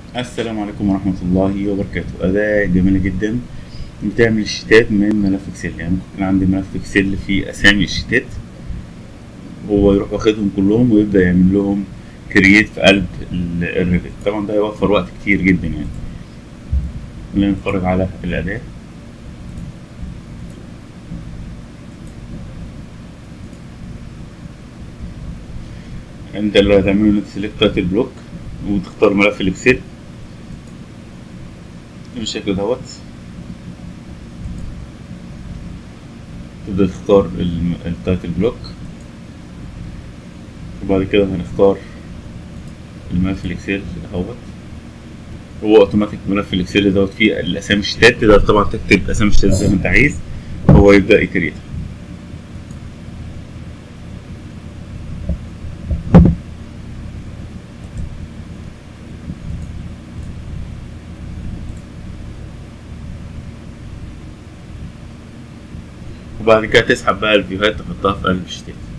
السلام عليكم ورحمة الله وبركاته. أداة جميلة جدا بتعمل الشيتات من ملف اكسل. يعني ممكن يكون عندي ملف اكسل فيه أسامي الشيتات، هو يروح واخدهم كلهم ويبدأ يعمل لهم كرييت في قلب الريفت. طبعا ده هيوفر وقت كتير جدا يعني. خلينا نتفرج على الأداة. انت اللي هتعمله انك تسلكت تايتل بلوك وتختار ملف الاكسل بالشكل دوت. تبدأ تختار التايتل بلوك، وبعد كده هنختار الملف الاكسل اهوت. هو اوتوماتيك ملف الاكسل دوت فيه الاسامي الشتات، تقدر طبعا تكتب اسامي الشتات زي ما انت عايز، هو يبدا يكريت. وبعد كده تسحب بقى الفيوهات تحطها في قلب الشتات.